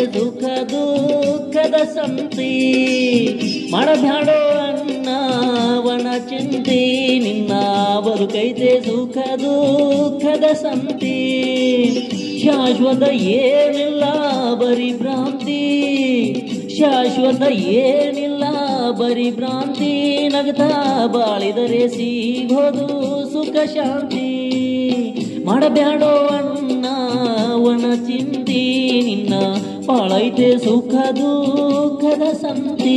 ಸುಖ ದುಃಖದ ಸಂತಿ ಮಾಡಬ್ಯಾಡೋ ಅಣ್ಣ ವನ ಚಿಂತಿ ನಿನ್ನ ಬದುಕೈತೆ ಸುಖ ದುಃಖದ ಸಂತಿ ಶಾಶ್ವತ ಏನಿಲ್ಲ ಬರಿ ಭ್ರಾಂತಿ ಶಾಶ್ವತ ಏನಿಲ್ಲ ಬರಿ ಭ್ರಾಂತಿ ನಗತಾ ಬಾಳಿದರೆ ಸಿಗೋದು ಸುಖ ಶಾಂತಿ ಮಾಡಬ್ಯಾಡೋ ಅಣ್ಣ ವನ ಚಿಂತಿ ನಿನ್ನ ಪಾಳೈತೆ ಸುಖ ದುಃಖದ ಸಂತಿ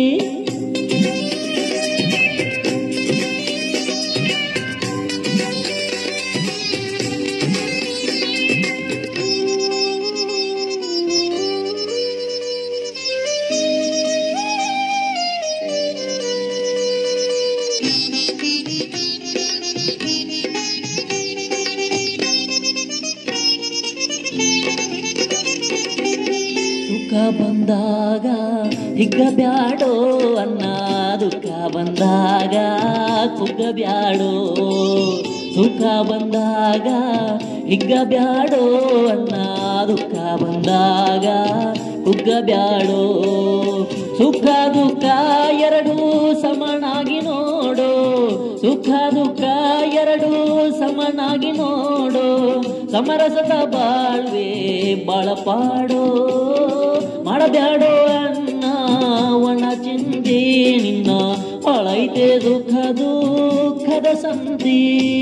ಸುಖ ಬಂದಾಗ ಹಿಗ್ಗಬ್ಯಾಡೋ ಅಣ್ಣ ದುಃಖ ಬಂದಾಗ ಕುಗ್ಗಬ್ಯಾಡೋ ಸುಖ ಬಂದಾಗ ಹಿಗ್ಗಬ್ಯಾಡೋ ಅಣ್ಣ ದುಃಖ ಬಂದಾಗ ಕುಗ್ಗಬ್ಯಾಡೋ ಸುಖ ದುಃಖ ಎರಡೂ ಸಮನಾಗಿ ನೋಡೋ ಸುಖ ದುಃಖ ಎರಡೂ ಸಮನಾಗಿ ನೋಡೋ ಸಮರಸದ ಬಾಳ್ವೆ ಬಾಳಪಾಡೋ ಮಾಡಬ್ಯಾಡೋ ಅಣ್ಣ ವನ ಚಿಂತೆ ನಿನ್ನ ಪಾಳೈತೆ ಸುಖ ದುಃಖದ ಸಂತಿ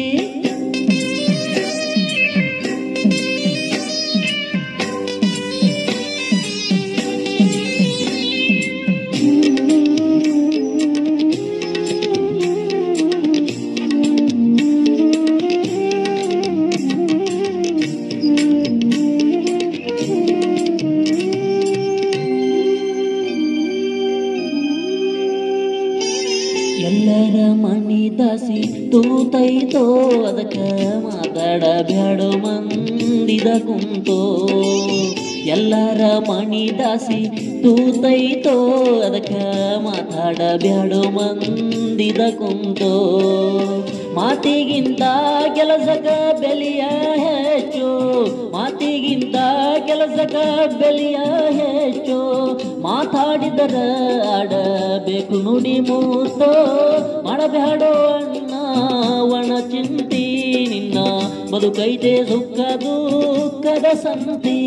ಎಲ್ಲರ ಮನಿ ದಾಸಿ ತೂತೈತೋ ಅದಕ್ಕ ಮಾತಾಡಬ್ಯಾಡೋ ಮಂದಿದ ಕುಂತೋ ಎಲ್ಲರ ಮನಿ ದಾಸಿ ತೂತೈತೋ ಅದಕ್ಕ ಮಾತಾಡಬ್ಯಾಡೋ ಮಂದಿದ ಕುಂತೋ ಮಾತಿಗಿಂತ ಕೆಲಸಕ ಬೆಲೆಯ ಹೆಚ್ಚು ಮಾತಿಗಿಂತ ಕೆಲಸಕ ಬೆಲೆಯ ಹೆಚ್ಚು ಮಾತಾಡಿದರ ಆಡಬೇಕು ನುಡಿ ಮೂತೋ ಮಾಡಬ್ಯಾಡೋ ಅಣ್ಣ ವನ ಚಿಂತಿ ನಿನ್ನ ಬದುಕೈತೆ ಸುಖ ದುಃಖದ ಸಂತಿ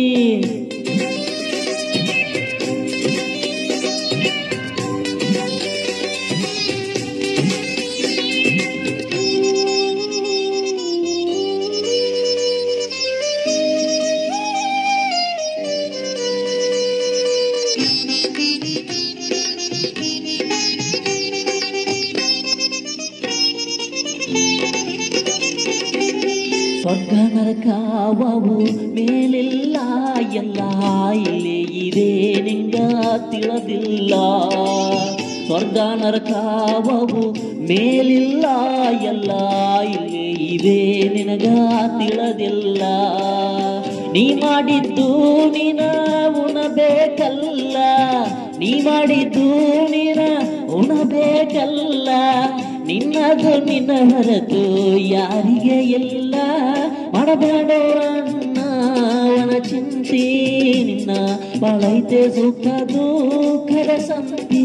ಸ್ವರ್ಗ ನರಕವು ಮೇಲಿಲ್ಲ ಎಲ್ಲ ಇಲ್ಲೇ ಇದೆ ನಿಂಗ ತಿಳಿದಿಲ್ಲ ಸ್ವರ್ಗ ನರಕವು ಮೇಲಿಲ್ಲ ಎಲ್ಲ ಇಲ್ಲೇ ಇದೆ ನಿನಗ ತಿಳಿದಿಲ್ಲ ನೀ ಮಾಡಿದ್ದು ನೀನ ಉಣಬೇಕಲ್ಲ ನೀ ಮಾಡಿದ್ದು ನೀನ ಉಣಬೇಕಲ್ಲ ನಿನ್ನದು ನಿನ್ನ ಹೊರತು ಯಾರಿಗೆ ಇಲ್ಲ ಮಾಡಬೇಡೋ ಅಣ್ಣ ವನ ಚಿಂತಿ ನಿನ್ನ ಬಾಳೈತೆ ಸುಖ ದುಃಖದ ಸಂತಿ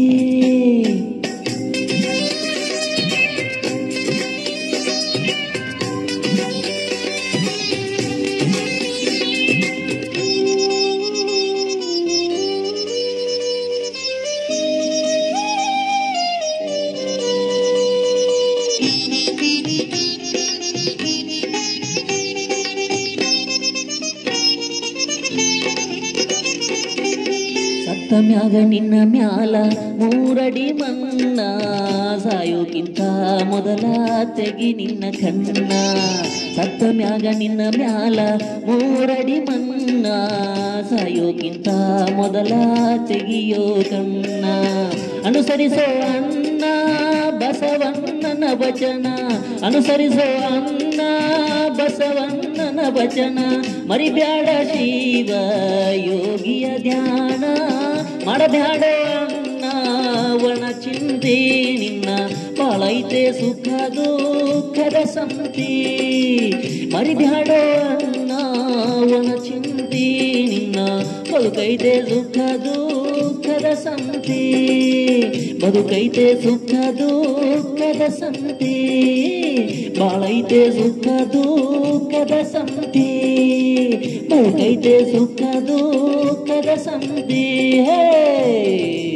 ಮ್ಯಾಗ ನಿನ್ನ ಮ್ಯಾಲ ಮೂರಡಿ ಮಣ್ಣ ಸಾಯೋಕ್ಕಿಂತ ಮೊದಲ ತೆಗಿ ನಿನ್ನ ಕಣ್ಣ ಸತ್ತ ಮ್ಯಾಗ ನಿನ್ನ ಮ್ಯಾಲ ಮೂರಡಿ ಮಣ್ಣ ಸಾಯೋಕ್ಕಿಂತ ಮೊದಲ ತೆಗಿಯೋ ಕಣ್ಣ ಅನುಸರಿಸೋ ಅಣ್ಣ ಬಸವಣ್ಣನ ವಚನ ಅನುಸರಿಸೋ ಅಣ್ಣ ಬಸವಣ್ಣನ ವಚನ ಮರಿಬ್ಯಾಡ ಶಿವ ಯೋಗಿಯ ಧ್ಯಾನ ಮಾಡಬ್ಯಾಡ ಅಣ್ಣ ವನ ಚಿಂತೆ ನಿನ್ನ ಬಾಳೈತೆ ಸುಖ ದುಃಖದ ಸಂತಿ ಮರಿಬ್ಯಾಡ ಅಣ್ಣ ವನ ಚಿಂತೆ ನಿನ್ನ ಬದುಕೈತೆ ಸುಖ ದುಃಖದ ಸಂತಿ ಬದುಕೈತೆ ಸುಖ ದುಃಖದ ಸಂತಿ ಬಾಳೈತೆ ಸುಖ ದುಃಖದ ಸಂತಿ ಬದುಕೈತೆ ಸುಖ ದುಃಖದ ಸಂತಿ ಹೇ